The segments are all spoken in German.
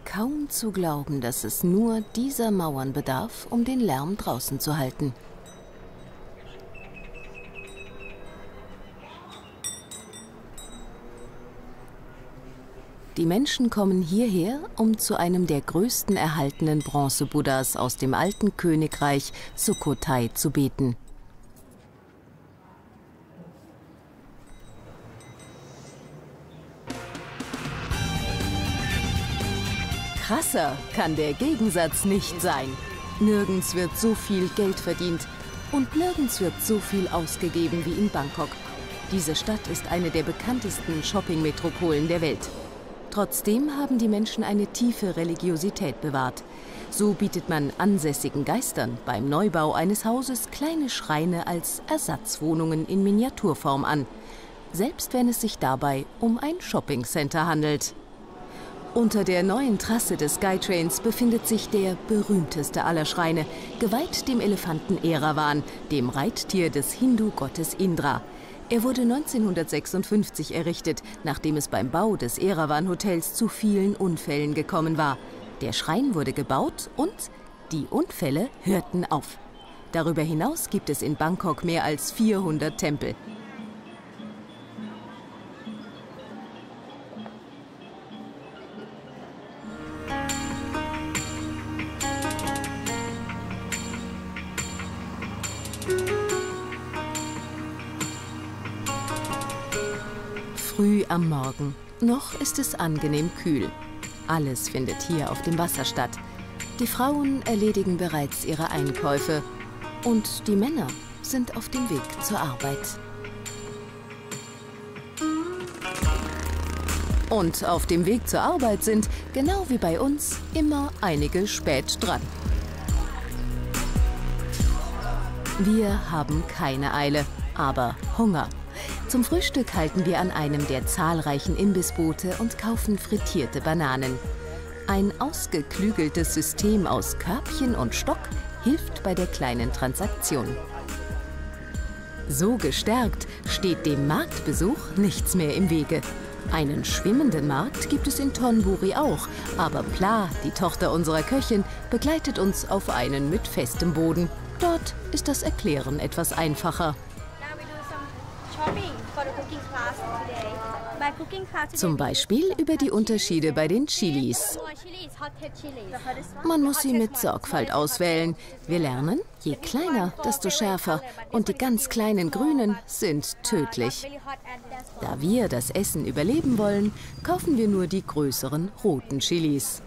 kaum zu glauben, dass es nur dieser Mauern bedarf, um den Lärm draußen zu halten. Die Menschen kommen hierher, um zu einem der größten erhaltenen Bronze-Buddhas aus dem alten Königreich Sukhothai zu beten. Krasser kann der Gegensatz nicht sein. Nirgends wird so viel Geld verdient und nirgends wird so viel ausgegeben wie in Bangkok. Diese Stadt ist eine der bekanntesten Shopping-Metropolen der Welt. Trotzdem haben die Menschen eine tiefe Religiosität bewahrt. So bietet man ansässigen Geistern beim Neubau eines Hauses kleine Schreine als Ersatzwohnungen in Miniaturform an, selbst wenn es sich dabei um ein Shoppingcenter handelt. Unter der neuen Trasse des Skytrains befindet sich der berühmteste aller Schreine, geweiht dem Elefanten Erawan, dem Reittier des Hindu-Gottes Indra. Er wurde 1956 errichtet, nachdem es beim Bau des Erawan-Hotels zu vielen Unfällen gekommen war. Der Schrein wurde gebaut und die Unfälle hörten auf. Darüber hinaus gibt es in Bangkok mehr als 400 Tempel. Früh am Morgen. Noch ist es angenehm kühl. Alles findet hier auf dem Wasser statt. Die Frauen erledigen bereits ihre Einkäufe. Und die Männer sind auf dem Weg zur Arbeit. Und auf dem Weg zur Arbeit sind, genau wie bei uns, immer einige spät dran. Wir haben keine Eile, aber Hunger. Zum Frühstück halten wir an einem der zahlreichen Imbissboote und kaufen frittierte Bananen. Ein ausgeklügeltes System aus Körbchen und Stock hilft bei der kleinen Transaktion. So gestärkt steht dem Marktbesuch nichts mehr im Wege. Einen schwimmenden Markt gibt es in Thonburi auch, aber Pla, die Tochter unserer Köchin, begleitet uns auf einen mit festem Boden. Dort ist das Erklären etwas einfacher. Zum Beispiel über die Unterschiede bei den Chilis. Man muss sie mit Sorgfalt auswählen. Wir lernen, je kleiner, desto schärfer. Und die ganz kleinen Grünen sind tödlich. Da wir das Essen überleben wollen, kaufen wir nur die größeren roten Chilis.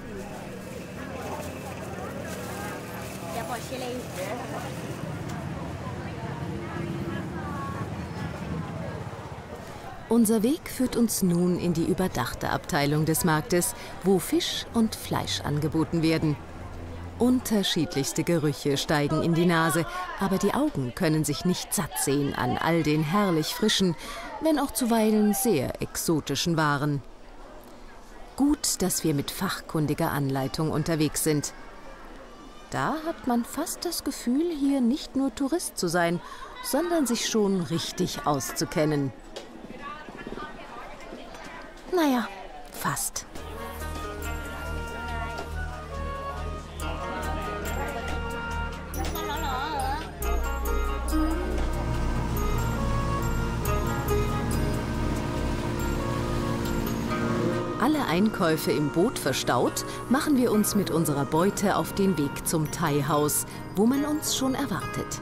Unser Weg führt uns nun in die überdachte Abteilung des Marktes, wo Fisch und Fleisch angeboten werden. Unterschiedlichste Gerüche steigen in die Nase, aber die Augen können sich nicht satt sehen an all den herrlich frischen, wenn auch zuweilen sehr exotischen Waren. Gut, dass wir mit fachkundiger Anleitung unterwegs sind. Da hat man fast das Gefühl, hier nicht nur Tourist zu sein, sondern sich schon richtig auszukennen. Naja, fast. Alle Einkäufe im Boot verstaut, machen wir uns mit unserer Beute auf den Weg zum Thai-Haus, wo man uns schon erwartet.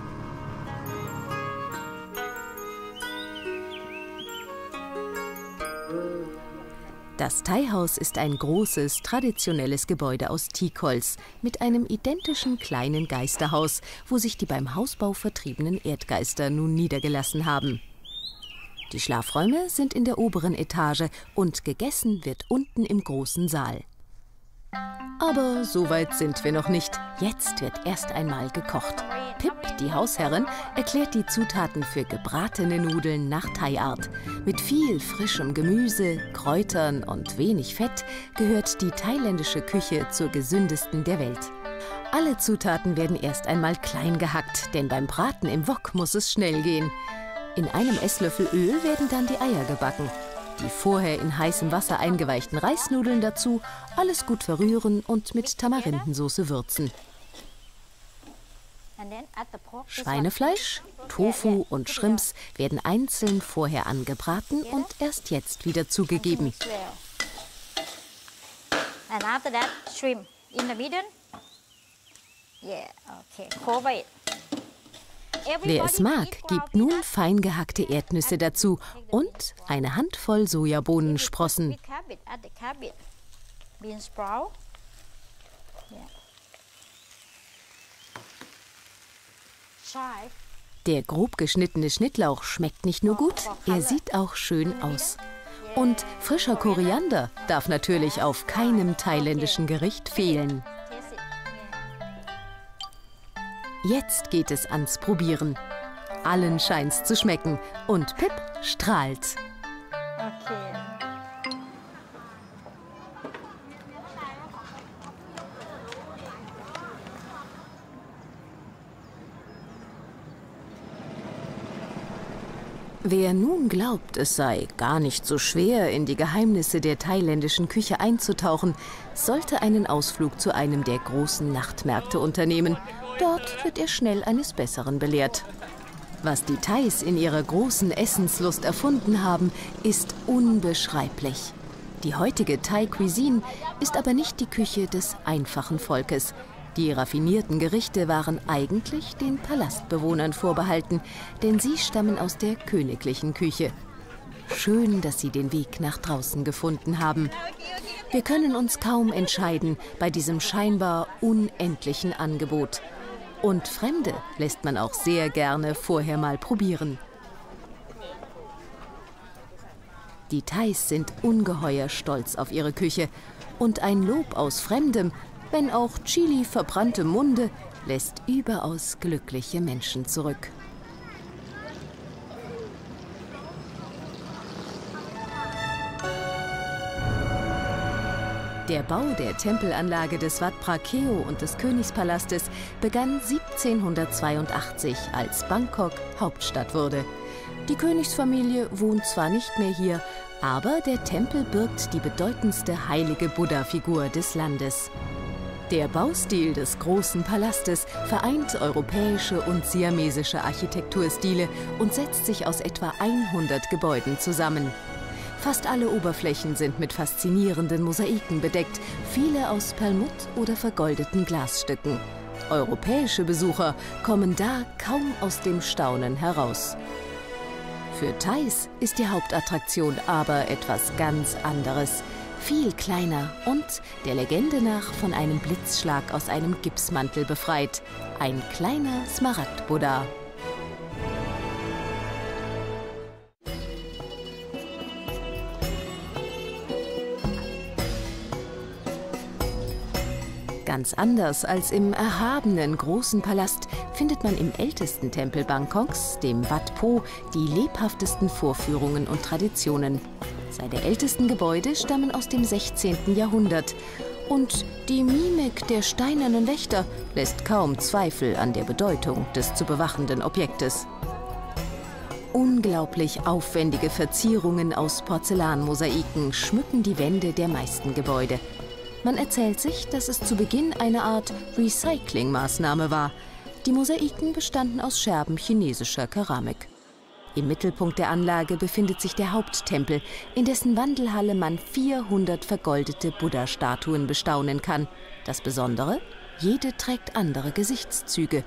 Das Thai-Haus ist ein großes, traditionelles Gebäude aus Teakholz mit einem identischen kleinen Geisterhaus, wo sich die beim Hausbau vertriebenen Erdgeister nun niedergelassen haben. Die Schlafräume sind in der oberen Etage und gegessen wird unten im großen Saal. Aber so weit sind wir noch nicht. Jetzt wird erst einmal gekocht. Pip, die Hausherrin, erklärt die Zutaten für gebratene Nudeln nach Thai-Art. Mit viel frischem Gemüse, Kräutern und wenig Fett gehört die thailändische Küche zur gesündesten der Welt. Alle Zutaten werden erst einmal klein gehackt, denn beim Braten im Wok muss es schnell gehen. In einem Esslöffel Öl werden dann die Eier gebacken. die vorher in heißem Wasser eingeweichten Reisnudeln dazu, alles gut verrühren und mit Tamarindensauce würzen. Schweinefleisch, Tofu und Shrimps werden einzeln vorher angebraten und erst jetzt wieder zugegeben. Wer es mag, gibt nun fein gehackte Erdnüsse dazu und eine Handvoll Sojabohnensprossen. Der grob geschnittene Schnittlauch schmeckt nicht nur gut, er sieht auch schön aus. Und frischer Koriander darf natürlich auf keinem thailändischen Gericht fehlen. Jetzt geht es ans Probieren. Allen scheint's zu schmecken und Pip strahlt. Okay. Wer nun glaubt, es sei gar nicht so schwer, in die Geheimnisse der thailändischen Küche einzutauchen, sollte einen Ausflug zu einem der großen Nachtmärkte unternehmen. Dort wird er schnell eines Besseren belehrt. Was die Thais in ihrer großen Essenslust erfunden haben, ist unbeschreiblich. Die heutige Thai-Cuisine ist aber nicht die Küche des einfachen Volkes. Die raffinierten Gerichte waren eigentlich den Palastbewohnern vorbehalten, denn sie stammen aus der königlichen Küche. Schön, dass sie den Weg nach draußen gefunden haben. Wir können uns kaum entscheiden bei diesem scheinbar unendlichen Angebot. Und Fremde lässt man auch sehr gerne vorher mal probieren. Die Thais sind ungeheuer stolz auf ihre Küche. Und ein Lob aus Fremdem, wenn auch Chili verbrannte Munde, lässt überaus glückliche Menschen zurück. Der Bau der Tempelanlage des Wat Phra Keo und des Königspalastes begann 1782, als Bangkok Hauptstadt wurde. Die Königsfamilie wohnt zwar nicht mehr hier, aber der Tempel birgt die bedeutendste heilige Buddha-Figur des Landes. Der Baustil des großen Palastes vereint europäische und siamesische Architekturstile und setzt sich aus etwa 100 Gebäuden zusammen. Fast alle Oberflächen sind mit faszinierenden Mosaiken bedeckt, viele aus Perlmutt oder vergoldeten Glasstücken. Europäische Besucher kommen da kaum aus dem Staunen heraus. Für Thais ist die Hauptattraktion aber etwas ganz anderes. Viel kleiner und, der Legende nach, von einem Blitzschlag aus einem Gipsmantel befreit. Ein kleiner Smaragd-Buddha. Ganz anders als im erhabenen großen Palast findet man im ältesten Tempel Bangkoks, dem Wat Po, die lebhaftesten Vorführungen und Traditionen. Seine ältesten Gebäude stammen aus dem 16. Jahrhundert. Und die Mimik der steinernen Wächter lässt kaum Zweifel an der Bedeutung des zu bewachenden Objektes. Unglaublich aufwendige Verzierungen aus Porzellanmosaiken schmücken die Wände der meisten Gebäude. Man erzählt sich, dass es zu Beginn eine Art Recycling-Maßnahme war. Die Mosaiken bestanden aus Scherben chinesischer Keramik. Im Mittelpunkt der Anlage befindet sich der Haupttempel, in dessen Wandelhalle man 400 vergoldete Buddha-Statuen bestaunen kann. Das Besondere? Jede trägt andere Gesichtszüge.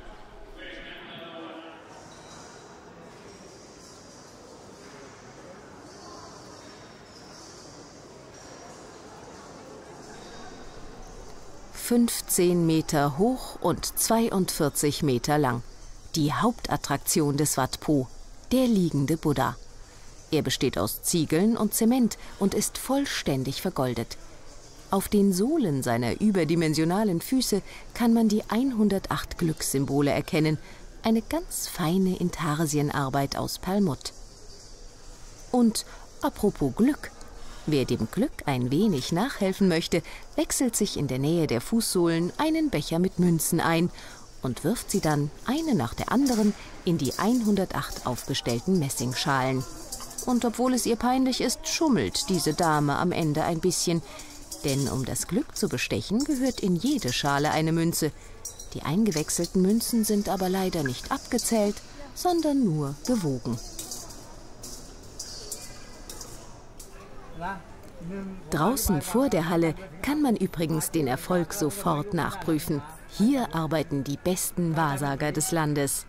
...15 Meter hoch und 42 Meter lang. Die Hauptattraktion des Wat Po, der liegende Buddha. Er besteht aus Ziegeln und Zement und ist vollständig vergoldet. Auf den Sohlen seiner überdimensionalen Füße kann man die 108 Glückssymbole erkennen, eine ganz feine Intarsienarbeit aus Perlmutt. Und apropos Glück: Wer dem Glück ein wenig nachhelfen möchte, wechselt sich in der Nähe der Fußsohlen einen Becher mit Münzen ein und wirft sie dann eine nach der anderen in die 108 aufgestellten Messingschalen. Und obwohl es ihr peinlich ist, schummelt diese Dame am Ende ein bisschen. Denn um das Glück zu bestechen, gehört in jede Schale eine Münze. Die eingewechselten Münzen sind aber leider nicht abgezählt, sondern nur gewogen. Draußen vor der Halle kann man übrigens den Erfolg sofort nachprüfen. Hier arbeiten die besten Wahrsager des Landes.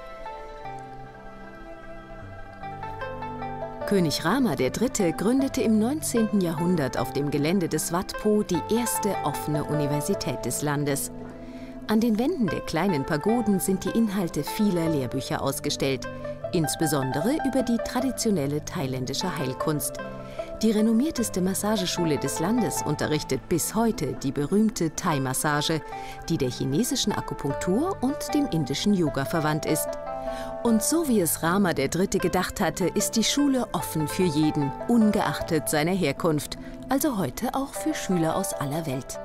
König Rama III. Gründete im 19. Jahrhundert auf dem Gelände des Wat Po die erste offene Universität des Landes. An den Wänden der kleinen Pagoden sind die Inhalte vieler Lehrbücher ausgestellt, insbesondere über die traditionelle thailändische Heilkunst. Die renommierteste Massageschule des Landes unterrichtet bis heute die berühmte Thai-Massage, die der chinesischen Akupunktur und dem indischen Yoga verwandt ist. Und so wie es Rama III. Gedacht hatte, ist die Schule offen für jeden, ungeachtet seiner Herkunft, also heute auch für Schüler aus aller Welt.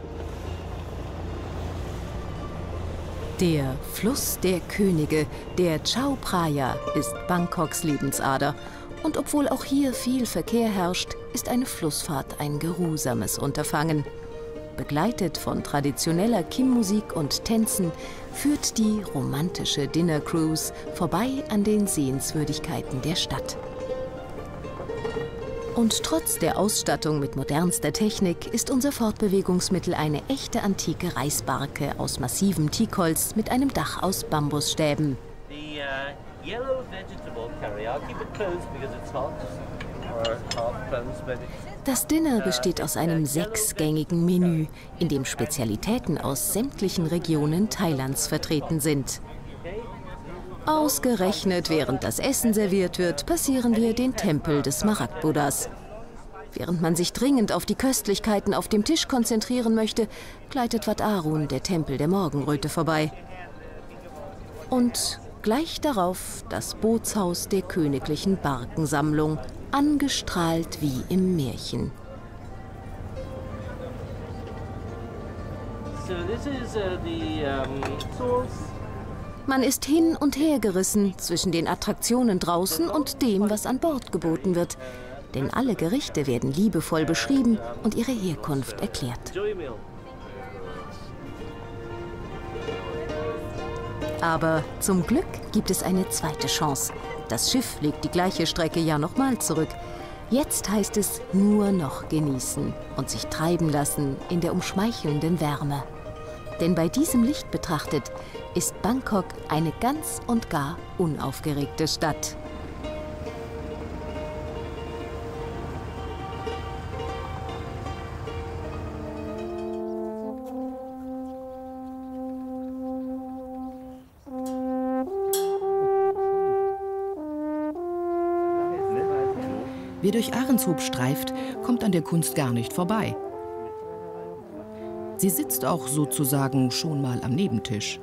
Der Fluss der Könige, der Chao Phraya, ist Bangkoks Lebensader. Und obwohl auch hier viel Verkehr herrscht, ist eine Flussfahrt ein geruhsames Unterfangen. Begleitet von traditioneller Kim-Musik und Tänzen führt die romantische Dinner Cruise vorbei an den Sehenswürdigkeiten der Stadt. Und trotz der Ausstattung mit modernster Technik ist unser Fortbewegungsmittel eine echte antike Reisbarke aus massivem Teakholz mit einem Dach aus Bambusstäben. Das Dinner besteht aus einem 6-gängigen Menü, in dem Spezialitäten aus sämtlichen Regionen Thailands vertreten sind. Ausgerechnet während das Essen serviert wird, passieren wir den Tempel des Smaragd-Buddhas. Während man sich dringend auf die Köstlichkeiten auf dem Tisch konzentrieren möchte, gleitet Wat Arun, der Tempel der Morgenröte, vorbei. Und gleich darauf das Bootshaus der königlichen Barkensammlung, angestrahlt wie im Märchen. Man ist hin und her gerissen zwischen den Attraktionen draußen und dem, was an Bord geboten wird. Denn alle Gerichte werden liebevoll beschrieben und ihre Herkunft erklärt. Aber zum Glück gibt es eine zweite Chance. Das Schiff legt die gleiche Strecke ja nochmal zurück. Jetzt heißt es nur noch genießen und sich treiben lassen in der umschmeichelnden Wärme. Denn bei diesem Licht betrachtet ist Bangkok eine ganz und gar unaufgeregte Stadt. Wer durch Ahrenshoop streift, kommt an der Kunst gar nicht vorbei. Sie sitzt auch sozusagen schon mal am Nebentisch.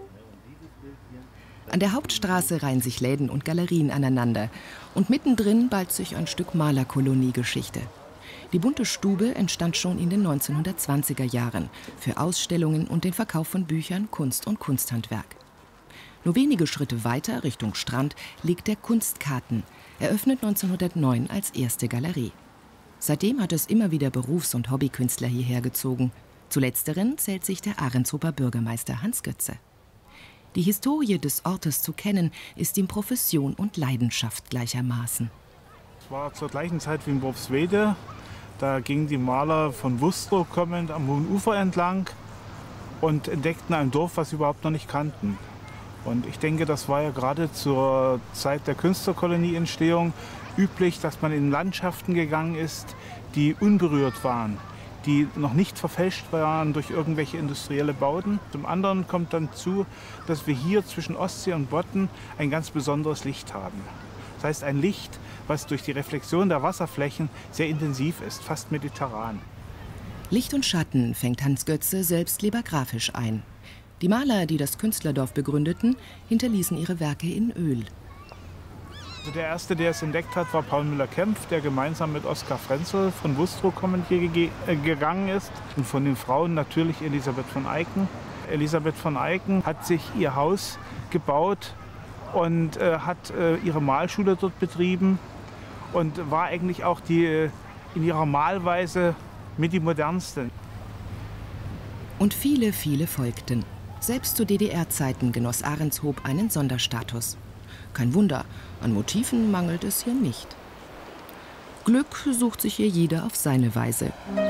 An der Hauptstraße reihen sich Läden und Galerien aneinander. Und mittendrin ballt sich ein Stück Malerkolonie-Geschichte. Die bunte Stube entstand schon in den 1920er Jahren für Ausstellungen und den Verkauf von Büchern, Kunst und Kunsthandwerk. Nur wenige Schritte weiter, Richtung Strand, liegt der Kunstkarten, eröffnet 1909 als erste Galerie. Seitdem hat es immer wieder Berufs- und Hobbykünstler hierher gezogen. Zu letzteren zählt sich der Ahrenshoeper Bürgermeister Hans Götze. Die Historie des Ortes zu kennen, ist ihm Profession und Leidenschaft gleichermaßen. Es war zur gleichen Zeit wie in Worpswede. Da gingen die Maler von Wustrow kommend am Hohen Ufer entlang und entdeckten ein Dorf, was sie überhaupt noch nicht kannten. Und ich denke, das war ja gerade zur Zeit der Künstlerkolonieentstehung üblich, dass man in Landschaften gegangen ist, die unberührt waren, die noch nicht verfälscht waren durch irgendwelche industrielle Bauten. Zum anderen kommt dann zu, dass wir hier zwischen Ostsee und Bodden ein ganz besonderes Licht haben. Das heißt ein Licht, was durch die Reflexion der Wasserflächen sehr intensiv ist, fast mediterran. Licht und Schatten fängt Hans Götze selbst liebergrafisch ein. Die Maler, die das Künstlerdorf begründeten, hinterließen ihre Werke in Öl. Also der erste, der es entdeckt hat, war Paul Müller-Kempf, der gemeinsam mit Oskar Frenzel von Wustrow kommend hier gegangen ist. Und von den Frauen natürlich Elisabeth von Eycken. Elisabeth von Eycken hat sich ihr Haus gebaut und hat ihre Malschule dort betrieben. und war eigentlich auch in ihrer Malweise mit die modernste. Und viele, viele folgten. Selbst zu DDR-Zeiten genoss Ahrenshoop einen Sonderstatus. Kein Wunder, an Motiven mangelt es hier nicht. Glück sucht sich hier jeder auf seine Weise.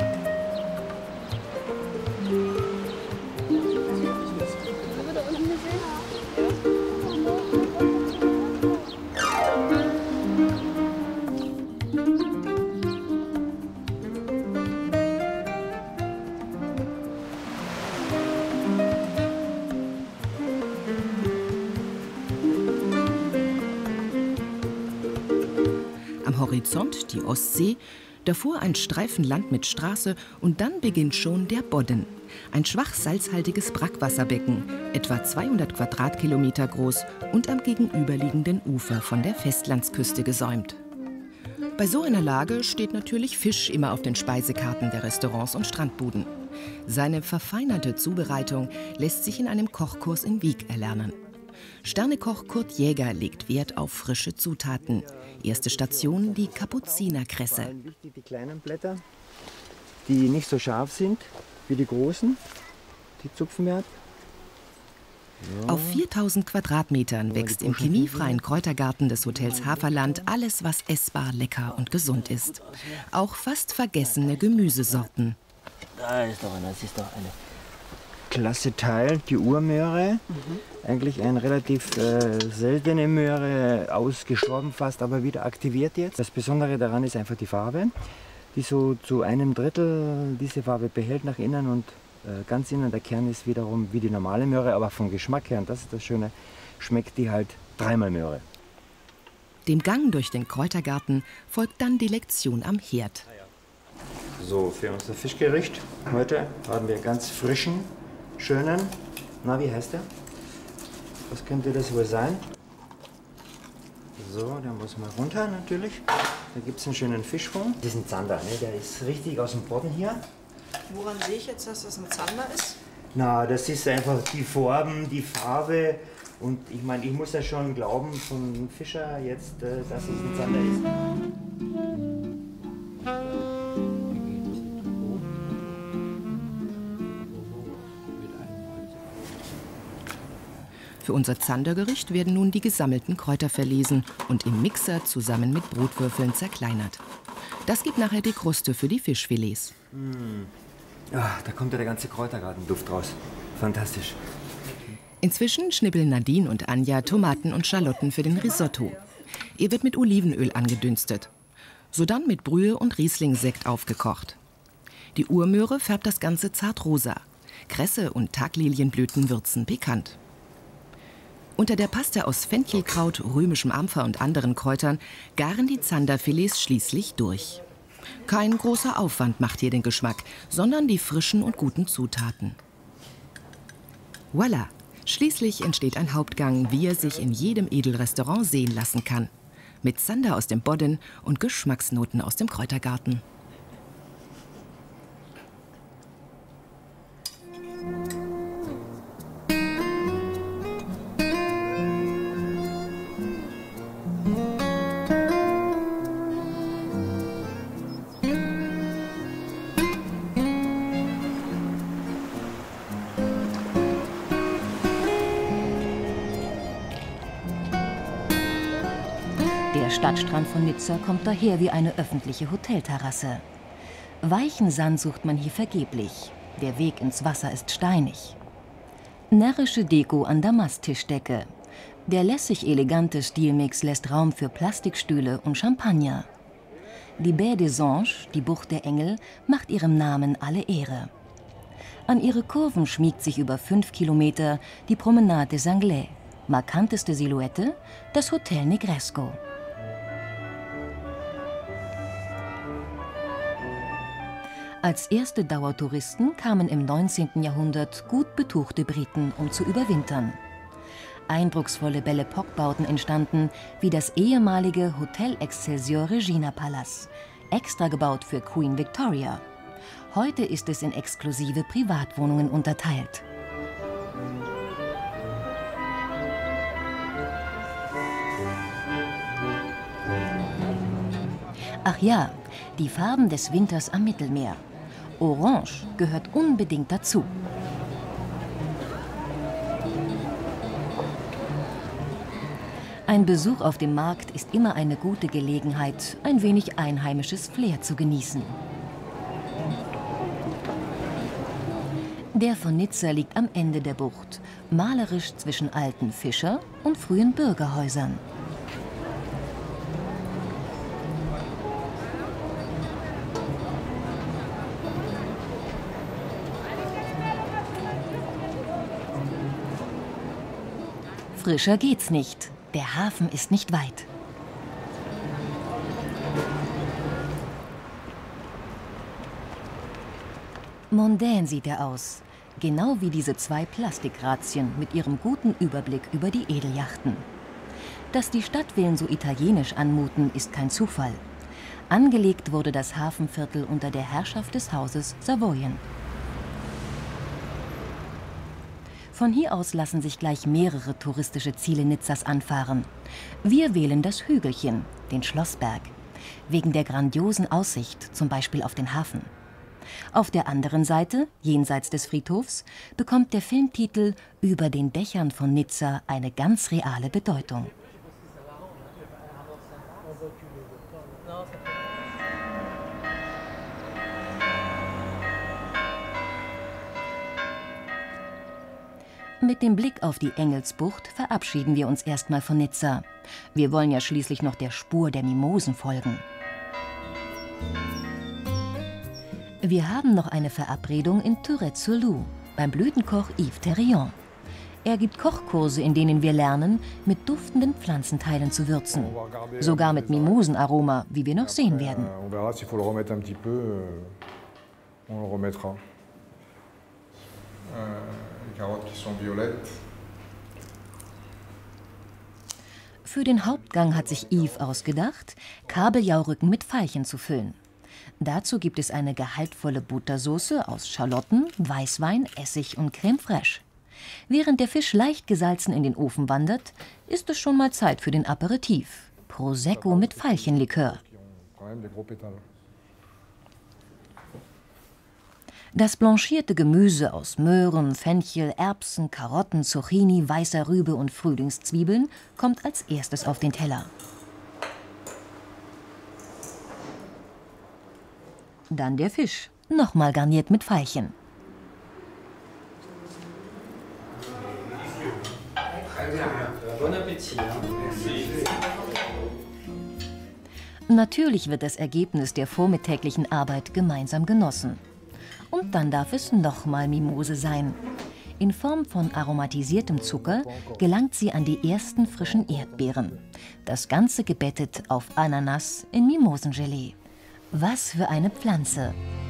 Am Horizont die Ostsee, davor ein Streifen Land mit Straße und dann beginnt schon der Bodden. Ein schwach salzhaltiges Brackwasserbecken, etwa 200 Quadratkilometer groß und am gegenüberliegenden Ufer von der Festlandsküste gesäumt. Bei so einer Lage steht natürlich Fisch immer auf den Speisekarten der Restaurants und Strandbuden. Seine verfeinerte Zubereitung lässt sich in einem Kochkurs in Wiek erlernen. Sternekoch Kurt Jäger legt Wert auf frische Zutaten. Erste Station die Kapuzinerkresse. Wichtig die kleinen Blätter, die nicht so scharf sind wie die großen. Die zupfen wir ab. Auf 4000 Quadratmetern wächst im chemiefreien Kräutergarten des Hotels Haferland alles, was essbar, lecker und gesund ist. Auch fast vergessene Gemüsesorten. Da ist doch eine, das ist doch eine klasse Teil, die Urmöhre. Eigentlich eine relativ seltene Möhre, ausgestorben fast, aber wieder aktiviert jetzt. Das Besondere daran ist einfach die Farbe, die so zu 1/3 diese Farbe behält nach innen und ganz innen der Kern ist wiederum wie die normale Möhre, aber vom Geschmack her, und das ist das Schöne, schmeckt die halt dreimal Möhre. Dem Gang durch den Kräutergarten folgt dann die Lektion am Herd. So, für unser Fischgericht heute haben wir ganz frischen, schönen, na wie heißt der? Was könnte das wohl sein? So, der muss mal runter natürlich. Da gibt es einen schönen Fischfond. Das ist ein Zander, ne? Der ist richtig aus dem Boden hier. Woran sehe ich jetzt, dass das ein Zander ist? Na, das ist einfach die Farben, die Farbe. Und ich meine, ich muss ja schon glauben vom Fischer jetzt, dass es ein Zander ist. Für unser Zandergericht werden nun die gesammelten Kräuter verlesen und im Mixer zusammen mit Brotwürfeln zerkleinert. Das gibt nachher die Kruste für die Fischfilets. Ah, da kommt ja der ganze Kräutergartenduft raus. Fantastisch. Inzwischen schnippeln Nadine und Anja Tomaten und Schalotten für den Risotto. Er wird mit Olivenöl angedünstet. Sodann mit Brühe und Rieslingsekt aufgekocht. Die Urmöhre färbt das Ganze zartrosa. Kresse und Taglilienblüten würzen pikant. Unter der Paste aus Fenchelkraut, römischem Ampfer und anderen Kräutern garen die Zanderfilets schließlich durch. Kein großer Aufwand macht hier den Geschmack, sondern die frischen und guten Zutaten. Voilà! Schließlich entsteht ein Hauptgang, wie er sich in jedem Edelrestaurant sehen lassen kann. Mit Zander aus dem Bodden und Geschmacksnoten aus dem Kräutergarten. Der Stadtstrand von Nizza kommt daher wie eine öffentliche Hotelterrasse. Weichen Sand sucht man hier vergeblich. Der Weg ins Wasser ist steinig. Närrische Deko an Damasttischdecke. Der lässig elegante Stilmix lässt Raum für Plastikstühle und Champagner. Die Baie des Anges, die Bucht der Engel, macht ihrem Namen alle Ehre. An ihre Kurven schmiegt sich über 5 Kilometer die Promenade des Anglais. Markanteste Silhouette, das Hotel Negresco. Als erste Dauertouristen kamen im 19. Jahrhundert gut betuchte Briten, um zu überwintern. Eindrucksvolle Belle Époque-Bauten entstanden, wie das ehemalige Hotel Excelsior Regina Palace, extra gebaut für Queen Victoria. Heute ist es in exklusive Privatwohnungen unterteilt. Ach ja, die Farben des Winters am Mittelmeer. Orange gehört unbedingt dazu. Ein Besuch auf dem Markt ist immer eine gute Gelegenheit, ein wenig einheimisches Flair zu genießen. Der von Nizza liegt am Ende der Bucht, malerisch zwischen alten Fischer- und frühen Bürgerhäusern. Frischer geht's nicht. Der Hafen ist nicht weit. Mondän sieht er aus. Genau wie diese zwei Plastikrazien mit ihrem guten Überblick über die Edelyachten. Dass die Stadtvillen so italienisch anmuten, ist kein Zufall. Angelegt wurde das Hafenviertel unter der Herrschaft des Hauses Savoyen. Von hier aus lassen sich gleich mehrere touristische Ziele Nizzas anfahren. Wir wählen das Hügelchen, den Schlossberg, wegen der grandiosen Aussicht, zum Beispiel auf den Hafen. Auf der anderen Seite, jenseits des Friedhofs, bekommt der Filmtitel Über den Dächern von Nizza eine ganz reale Bedeutung. Mit dem Blick auf die Engelsbucht verabschieden wir uns erstmal von Nizza. Wir wollen ja schließlich noch der Spur der Mimosen folgen. Wir haben noch eine Verabredung in Tourette-sur-Loup beim Blütenkoch Yves Terrion. Er gibt Kochkurse, in denen wir lernen, mit duftenden Pflanzenteilen zu würzen. Sogar mit Mimosenaroma, wie wir noch sehen werden. Für den Hauptgang hat sich Yves ausgedacht, Kabeljaurücken mit Veilchen zu füllen. Dazu gibt es eine gehaltvolle Buttersoße aus Schalotten, Weißwein, Essig und Crème fraîche. Während der Fisch leicht gesalzen in den Ofen wandert, ist es schon mal Zeit für den Aperitif. Prosecco mit Veilchenlikör. Das blanchierte Gemüse aus Möhren, Fenchel, Erbsen, Karotten, Zucchini, weißer Rübe und Frühlingszwiebeln kommt als erstes auf den Teller. Dann der Fisch, nochmal garniert mit Veilchen. Natürlich wird das Ergebnis der vormittäglichen Arbeit gemeinsam genossen. Und dann darf es nochmal Mimose sein. In Form von aromatisiertem Zucker gelangt sie an die ersten frischen Erdbeeren. Das Ganze gebettet auf Ananas in Mimosengelee. Was für eine Pflanze!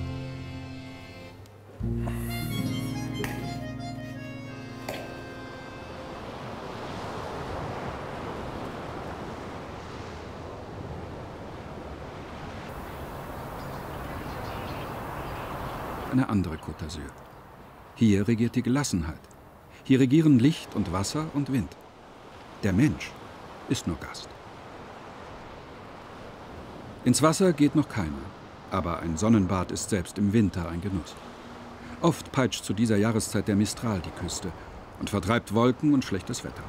Eine andere Côte d'Azur. Hier regiert die Gelassenheit. Hier regieren Licht und Wasser und Wind. Der Mensch ist nur Gast. Ins Wasser geht noch keiner, aber ein Sonnenbad ist selbst im Winter ein Genuss. Oft peitscht zu dieser Jahreszeit der Mistral die Küste und vertreibt Wolken und schlechtes Wetter.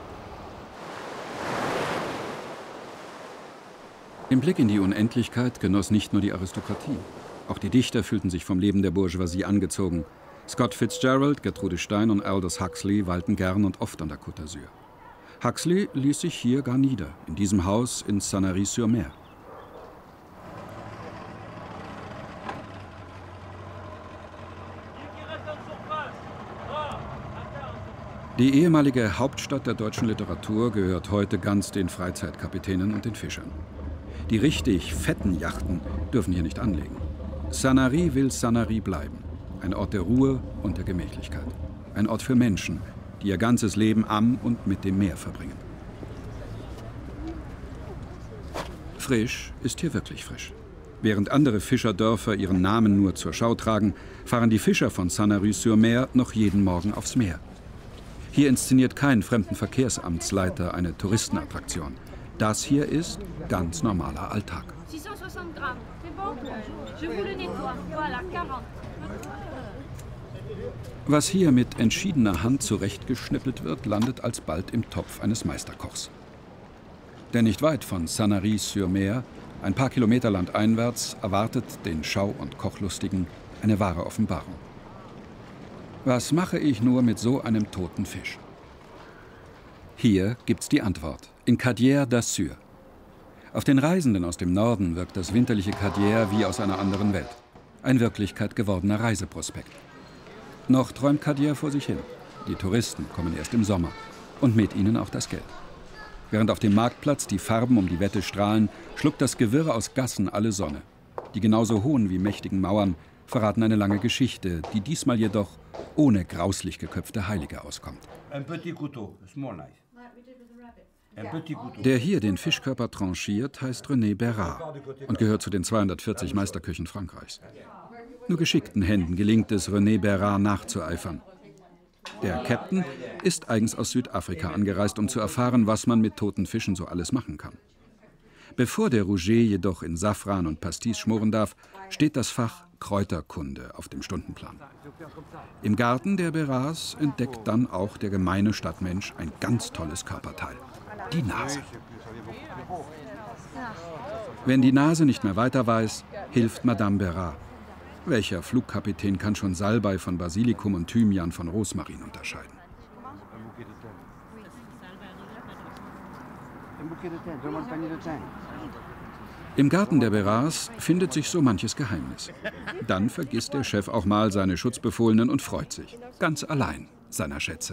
Im Blick in die Unendlichkeit genoss nicht nur die Aristokratie. Auch die Dichter fühlten sich vom Leben der Bourgeoisie angezogen. Scott Fitzgerald, Gertrude Stein und Aldous Huxley weilten gern und oft an der Côte d'Azur. Huxley ließ sich hier gar nieder, in diesem Haus in Sanary-sur-Mer. Die ehemalige Hauptstadt der deutschen Literatur gehört heute ganz den Freizeitkapitänen und den Fischern. Die richtig fetten Yachten dürfen hier nicht anlegen. Sanary will Sanary bleiben. Ein Ort der Ruhe und der Gemächlichkeit. Ein Ort für Menschen, die ihr ganzes Leben am und mit dem Meer verbringen. Frisch ist hier wirklich frisch. Während andere Fischerdörfer ihren Namen nur zur Schau tragen, fahren die Fischer von Sanary-sur-Mer noch jeden Morgen aufs Meer. Hier inszeniert kein Fremdenverkehrsamtsleiter eine Touristenattraktion. Das hier ist ganz normaler Alltag. Was hier mit entschiedener Hand zurechtgeschnippelt wird, landet alsbald im Topf eines Meisterkochs. Denn nicht weit von Sanary-sur-Mer, ein paar Kilometer landeinwärts, erwartet den Schau- und Kochlustigen eine wahre Offenbarung. Was mache ich nur mit so einem toten Fisch? Hier gibt's die Antwort, in Cadière d'Azur. Auf den Reisenden aus dem Norden wirkt das winterliche Cadière wie aus einer anderen Welt. Ein Wirklichkeit gewordener Reiseprospekt. Noch träumt Cadière vor sich hin. Die Touristen kommen erst im Sommer. Und mit ihnen auch das Geld. Während auf dem Marktplatz die Farben um die Wette strahlen, schluckt das Gewirr aus Gassen alle Sonne. Die genauso hohen wie mächtigen Mauern verraten eine lange Geschichte, die diesmal jedoch ohne grauslich geköpfte Heilige auskommt. Der hier den Fischkörper tranchiert, heißt René Bérard und gehört zu den 240 Meisterköchen Frankreichs. Nur geschickten Händen gelingt es, René Bérard nachzueifern. Der Captain ist eigens aus Südafrika angereist, um zu erfahren, was man mit toten Fischen so alles machen kann. Bevor der Rouget jedoch in Safran und Pastis schmoren darf, steht das Fach Kräuterkunde auf dem Stundenplan. Im Garten der Bérards entdeckt dann auch der gemeine Stadtmensch ein ganz tolles Körperteil: die Nase. Wenn die Nase nicht mehr weiter weiß, hilft Madame Bérard. Welcher Flugkapitän kann schon Salbei von Basilikum und Thymian von Rosmarin unterscheiden? Im Garten der Bérards findet sich so manches Geheimnis. Dann vergisst der Chef auch mal seine Schutzbefohlenen und freut sich, ganz allein, seiner Schätze.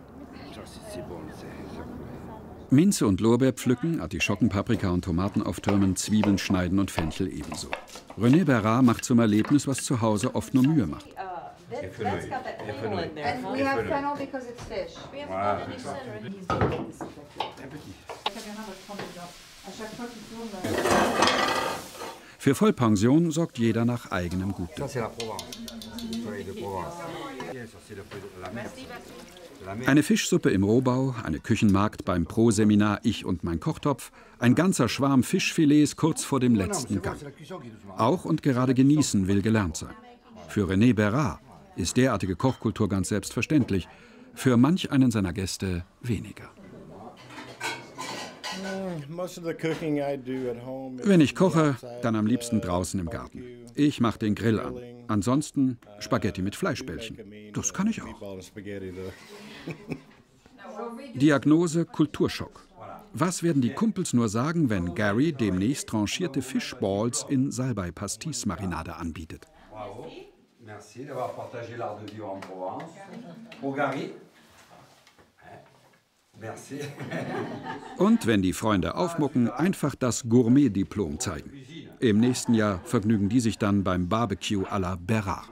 Minze und Lorbeer pflücken, Artischocken, Paprika und Tomaten auftürmen, Zwiebeln schneiden und Fenchel ebenso. René Bérard macht zum Erlebnis, was zu Hause oft nur Mühe macht. Für Vollpension sorgt jeder nach eigenem Gutdünken. Eine Fischsuppe im Rohbau, eine Küchenmagd beim Pro-Seminar Ich und mein Kochtopf, ein ganzer Schwarm Fischfilets kurz vor dem letzten Gang. Auch und gerade genießen will gelernt sein. Für René Bérard ist derartige Kochkultur ganz selbstverständlich, für manch einen seiner Gäste weniger. Wenn ich koche, dann am liebsten draußen im Garten. Ich mache den Grill an. Ansonsten Spaghetti mit Fleischbällchen. Das kann ich auch. Diagnose Kulturschock. Was werden die Kumpels nur sagen, wenn Gary demnächst tranchierte Fischballs in Salbei-Pastis-Marinade anbietet? Und wenn die Freunde aufmucken, einfach das Gourmet-Diplom zeigen. Im nächsten Jahr vergnügen die sich dann beim Barbecue à la Bérard.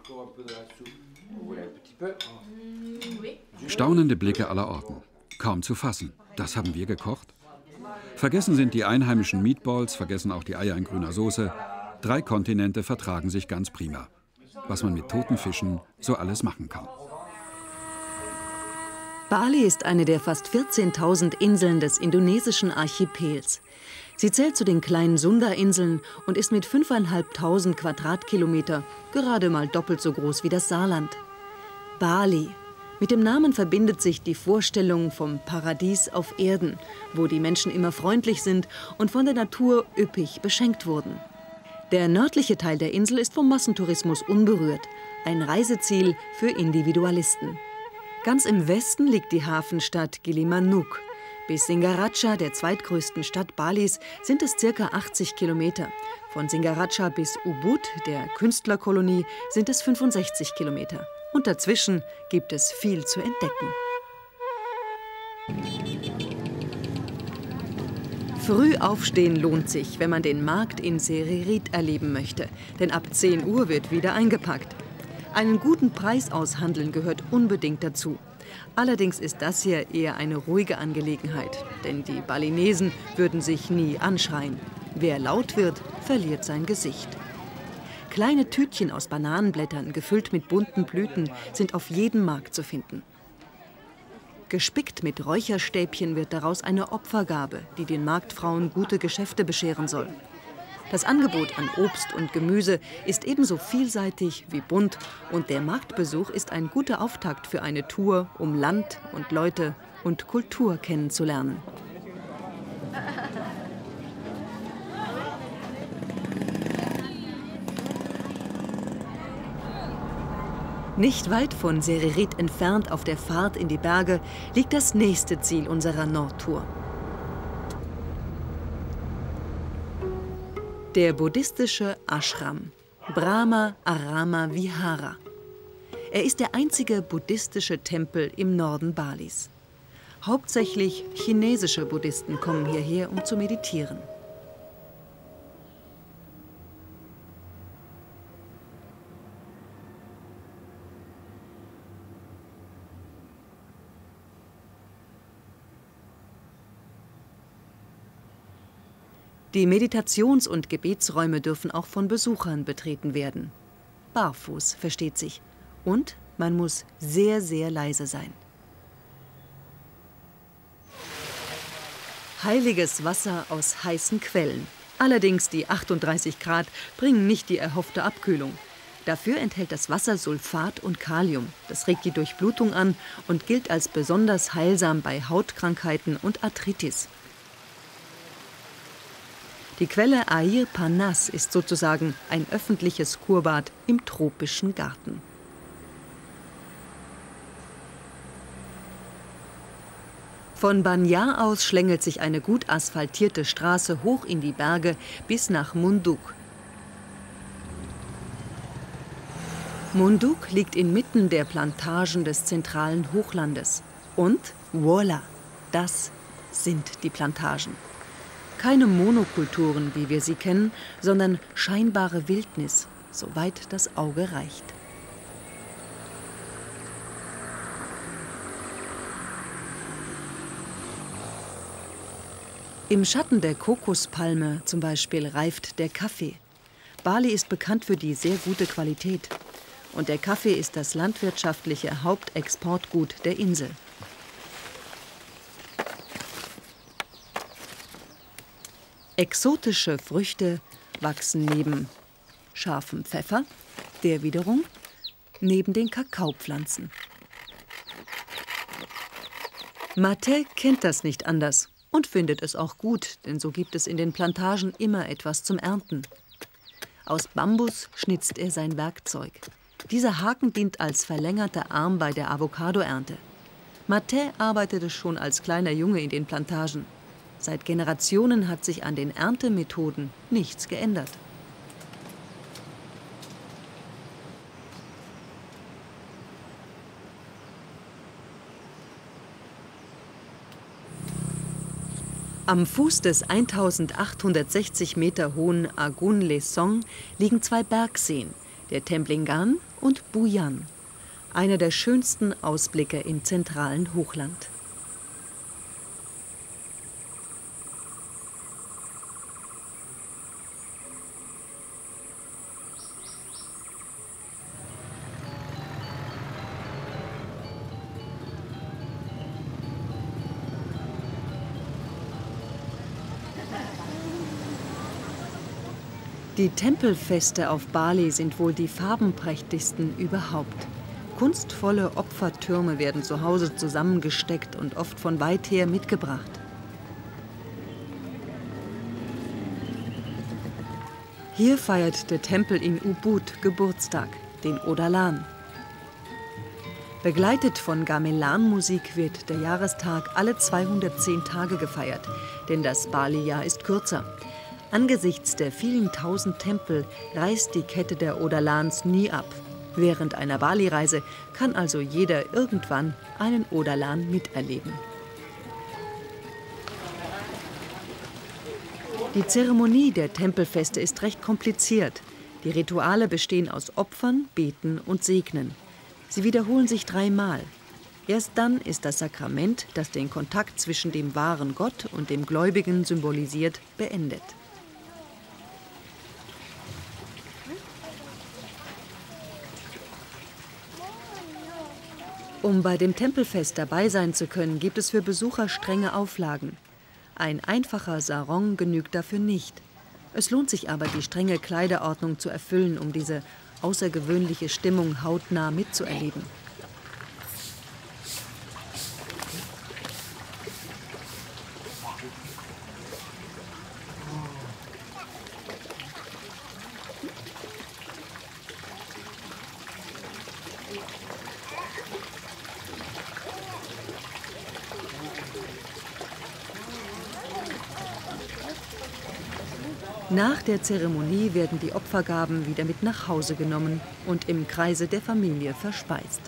Staunende Blicke aller Orten. Kaum zu fassen. Das haben wir gekocht. Vergessen sind die einheimischen Meatballs, vergessen auch die Eier in grüner Soße. 3 Kontinente vertragen sich ganz prima. Was man mit toten Fischen so alles machen kann. Bali ist eine der fast 14.000 Inseln des indonesischen Archipels. Sie zählt zu den kleinen Sunda-Inseln und ist mit 5.500 Quadratkilometer gerade mal doppelt so groß wie das Saarland. Bali. Mit dem Namen verbindet sich die Vorstellung vom Paradies auf Erden, wo die Menschen immer freundlich sind und von der Natur üppig beschenkt wurden. Der nördliche Teil der Insel ist vom Massentourismus unberührt, ein Reiseziel für Individualisten. Ganz im Westen liegt die Hafenstadt Gilimanuk. Bis Singaraja, der zweitgrößten Stadt Balis, sind es ca. 80 Kilometer. Von Singaraja bis Ubud, der Künstlerkolonie, sind es 65 Kilometer. Und dazwischen gibt es viel zu entdecken. Früh aufstehen lohnt sich, wenn man den Markt in Seririt erleben möchte. Denn ab 10 Uhr wird wieder eingepackt. Einen guten Preis aushandeln gehört unbedingt dazu. Allerdings ist das hier eher eine ruhige Angelegenheit. Denn die Balinesen würden sich nie anschreien. Wer laut wird, verliert sein Gesicht. Kleine Tütchen aus Bananenblättern, gefüllt mit bunten Blüten, sind auf jedem Markt zu finden. Gespickt mit Räucherstäbchen wird daraus eine Opfergabe, die den Marktfrauen gute Geschäfte bescheren soll. Das Angebot an Obst und Gemüse ist ebenso vielseitig wie bunt und der Marktbesuch ist ein guter Auftakt für eine Tour, um Land und Leute und Kultur kennenzulernen. Nicht weit von Seririt entfernt auf der Fahrt in die Berge liegt das nächste Ziel unserer Nordtour. Der buddhistische Ashram, Brahma Arama Vihara. Er ist der einzige buddhistische Tempel im Norden Balis. Hauptsächlich chinesische Buddhisten kommen hierher, um zu meditieren. Die Meditations- und Gebetsräume dürfen auch von Besuchern betreten werden. Barfuß, versteht sich. Und man muss sehr, sehr leise sein. Heiliges Wasser aus heißen Quellen. Allerdings die 38 Grad bringen nicht die erhoffte Abkühlung. Dafür enthält das Wasser Sulfat und Kalium. Das regt die Durchblutung an und gilt als besonders heilsam bei Hautkrankheiten und Arthritis. Die Quelle Air Panas ist sozusagen ein öffentliches Kurbad im tropischen Garten. Von Banyar aus schlängelt sich eine gut asphaltierte Straße hoch in die Berge bis nach Munduk. Munduk liegt inmitten der Plantagen des zentralen Hochlandes. Und voilà, das sind die Plantagen. Keine Monokulturen, wie wir sie kennen, sondern scheinbare Wildnis, soweit das Auge reicht. Im Schatten der Kokospalme zum Beispiel reift der Kaffee. Bali ist bekannt für die sehr gute Qualität. Und der Kaffee ist das landwirtschaftliche Hauptexportgut der Insel. Exotische Früchte wachsen neben scharfem Pfeffer, der wiederum neben den Kakaopflanzen. Mate kennt das nicht anders und findet es auch gut, denn so gibt es in den Plantagen immer etwas zum Ernten. Aus Bambus schnitzt er sein Werkzeug. Dieser Haken dient als verlängerter Arm bei der Avocadoernte. Mate arbeitete schon als kleiner Junge in den Plantagen. Seit Generationen hat sich an den Erntemethoden nichts geändert. Am Fuß des 1860 Meter hohen Agun Le Song liegen zwei Bergseen, der Temblingan und Buyan, einer der schönsten Ausblicke im zentralen Hochland. Die Tempelfeste auf Bali sind wohl die farbenprächtigsten überhaupt. Kunstvolle Opfertürme werden zu Hause zusammengesteckt und oft von weit her mitgebracht. Hier feiert der Tempel in Ubud Geburtstag, den Odalan. Begleitet von Gamelan-Musik wird der Jahrestag alle 210 Tage gefeiert, denn das Bali-Jahr ist kürzer. Angesichts der vielen tausend Tempel reißt die Kette der Odalans nie ab. Während einer Bali-Reise kann also jeder irgendwann einen Odalan miterleben. Die Zeremonie der Tempelfeste ist recht kompliziert. Die Rituale bestehen aus Opfern, Beten und Segnen. Sie wiederholen sich 3-mal. Erst dann ist das Sakrament, das den Kontakt zwischen dem wahren Gott und dem Gläubigen symbolisiert, beendet. Um bei dem Tempelfest dabei sein zu können, gibt es für Besucher strenge Auflagen. Ein einfacher Sarong genügt dafür nicht. Es lohnt sich aber, die strenge Kleiderordnung zu erfüllen, um diese außergewöhnliche Stimmung hautnah mitzuerleben. Nach der Zeremonie werden die Opfergaben wieder mit nach Hause genommen und im Kreise der Familie verspeist.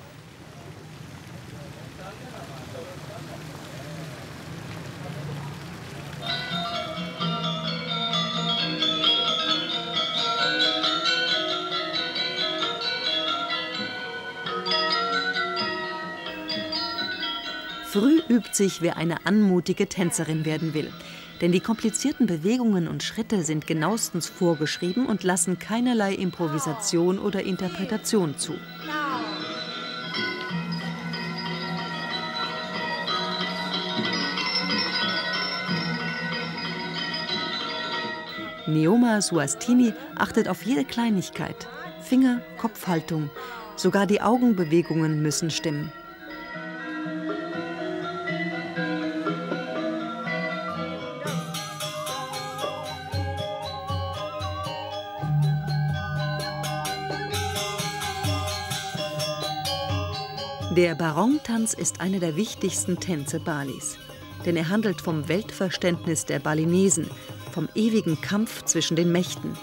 Früh übt sich, wer eine anmutige Tänzerin werden will. Denn die komplizierten Bewegungen und Schritte sind genauestens vorgeschrieben und lassen keinerlei Improvisation oder Interpretation zu. Neoma Suhastini achtet auf jede Kleinigkeit. Finger, Kopfhaltung, sogar die Augenbewegungen müssen stimmen. Der Barong-Tanz ist einer der wichtigsten Tänze Balis. Denn er handelt vom Weltverständnis der Balinesen, vom ewigen Kampf zwischen den Mächten.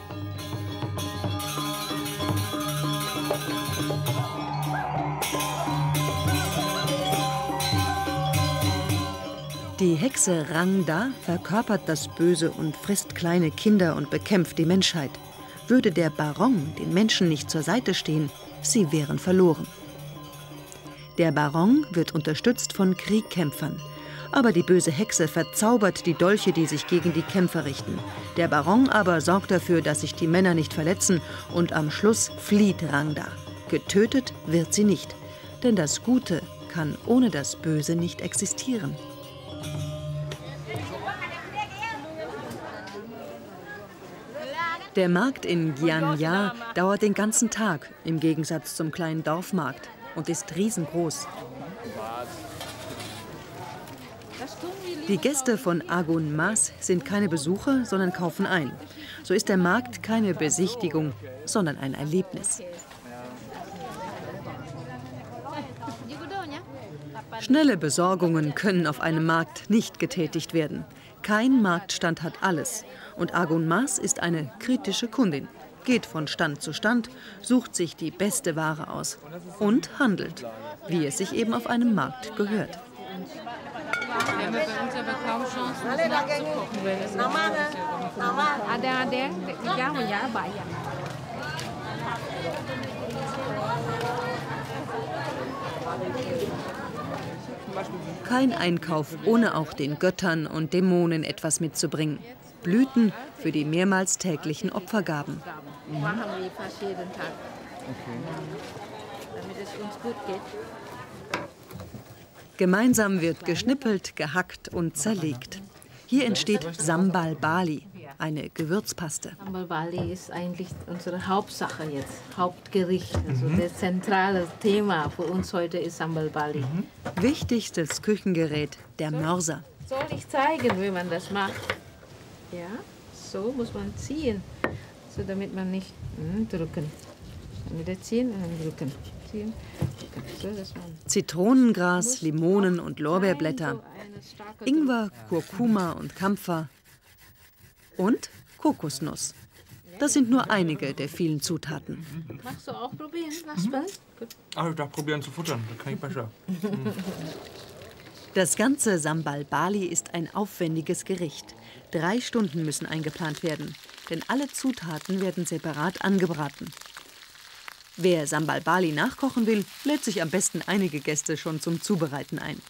Die Hexe Rangda verkörpert das Böse und frisst kleine Kinder und bekämpft die Menschheit. Würde der Barong den Menschen nicht zur Seite stehen, sie wären verloren. Der Barong wird unterstützt von Kriegkämpfern. Aber die böse Hexe verzaubert die Dolche, die sich gegen die Kämpfer richten. Der Barong aber sorgt dafür, dass sich die Männer nicht verletzen, und am Schluss flieht Rangda. Getötet wird sie nicht, denn das Gute kann ohne das Böse nicht existieren. Der Markt in Gianyar dauert den ganzen Tag, im Gegensatz zum kleinen Dorfmarkt, und ist riesengroß. Die Gäste von Agun Mas sind keine Besucher, sondern kaufen ein. So ist der Markt keine Besichtigung, sondern ein Erlebnis. Schnelle Besorgungen können auf einem Markt nicht getätigt werden. Kein Marktstand hat alles. Und Agun Mas ist eine kritische Kundin. Geht von Stand zu Stand, sucht sich die beste Ware aus und handelt, wie es sich eben auf einem Markt gehört. Wir haben bei uns aber kaum Chancen, das nachzugucken, weil es Kein Einkauf, ohne auch den Göttern und Dämonen etwas mitzubringen. Blüten für die mehrmals täglichen Opfergaben. machen wir fast jeden Tag, damit es uns gut geht. Gemeinsam wird geschnippelt, gehackt und zerlegt. Hier entsteht Sambal Bali, eine Gewürzpaste. Sambal Bali ist eigentlich unsere Hauptsache jetzt, Hauptgericht. Also das zentrale Thema für uns heute ist Sambal Bali. Wichtigstes Küchengerät, der Mörser. Soll ich zeigen, wie man das macht? Ja, so muss man ziehen, so damit man nicht drücken. Dann wieder ziehen und dann drücken. Ziehen, drücken. So, dass man Zitronengras, Limonen und Lorbeerblätter, Ingwer, Kurkuma und Kampfer und Kokosnuss. Das sind nur einige der vielen Zutaten. Magst du auch probieren, Kasperl? Ach, ich darf probieren zu futtern, das kann ich besser. Das ganze Sambal Bali ist ein aufwendiges Gericht. 3 Stunden müssen eingeplant werden, denn alle Zutaten werden separat angebraten. Wer Sambal Bali nachkochen will, lädt sich am besten einige Gäste schon zum Zubereiten ein.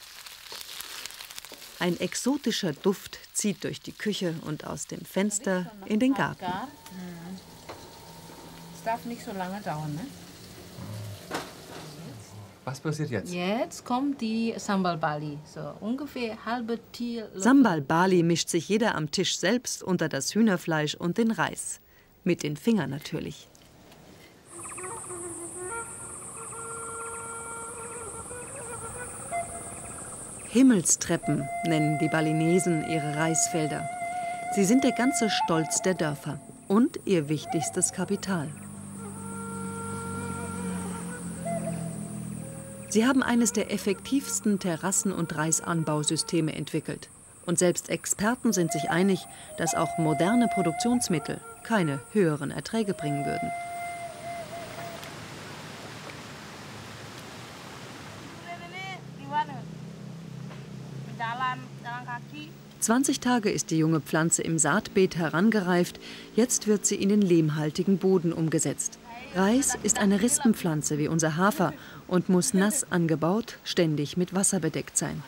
Ein exotischer Duft zieht durch die Küche und aus dem Fenster in den Garten. Es darf nicht so lange dauern, ne? Was passiert jetzt? Jetzt kommt die Sambal Bali. So ungefähr halbe Tier. Sambal Bali mischt sich jeder am Tisch selbst unter das Hühnerfleisch und den Reis. Mit den Fingern natürlich. Himmelstreppen nennen die Balinesen ihre Reisfelder. Sie sind der ganze Stolz der Dörfer und ihr wichtigstes Kapital. Sie haben eines der effektivsten Terrassen- und Reisanbausysteme entwickelt. Und selbst Experten sind sich einig, dass auch moderne Produktionsmittel keine höheren Erträge bringen würden. "20 Tage ist die junge Pflanze im Saatbeet herangereift, jetzt wird sie in den lehmhaltigen Boden umgesetzt. Reis ist eine Rispenpflanze wie unser Hafer und muss nass angebaut, ständig mit Wasser bedeckt sein.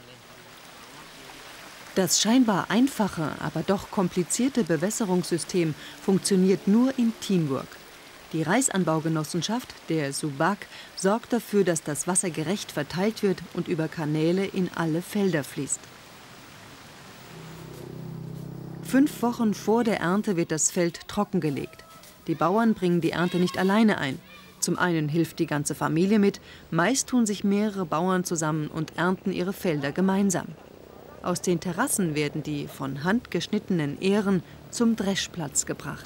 Das scheinbar einfache, aber doch komplizierte Bewässerungssystem funktioniert nur im Teamwork. Die Reisanbaugenossenschaft, der Subak, sorgt dafür, dass das Wasser gerecht verteilt wird und über Kanäle in alle Felder fließt. 5 Wochen vor der Ernte wird das Feld trockengelegt. Die Bauern bringen die Ernte nicht alleine ein. Zum einen hilft die ganze Familie mit, meist tun sich mehrere Bauern zusammen und ernten ihre Felder gemeinsam. Aus den Terrassen werden die von Hand geschnittenen Ähren zum Dreschplatz gebracht.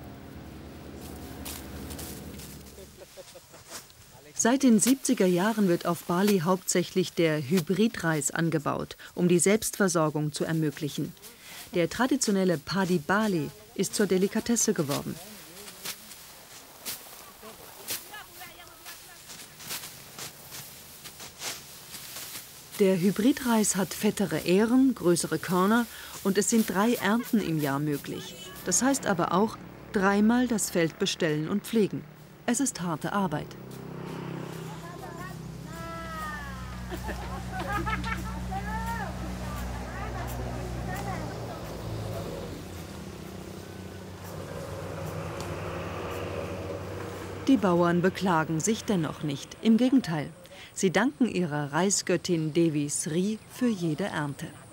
Seit den 70er Jahren wird auf Bali hauptsächlich der Hybridreis angebaut, um die Selbstversorgung zu ermöglichen. Der traditionelle Padi Bali ist zur Delikatesse geworden. Der Hybridreis hat fettere Ähren, größere Körner und es sind 3 Ernten im Jahr möglich. Das heißt aber auch 3-mal das Feld bestellen und pflegen. Es ist harte Arbeit. Die Bauern beklagen sich dennoch nicht. Im Gegenteil, sie danken ihrer Reisgöttin Devi Sri für jede Ernte.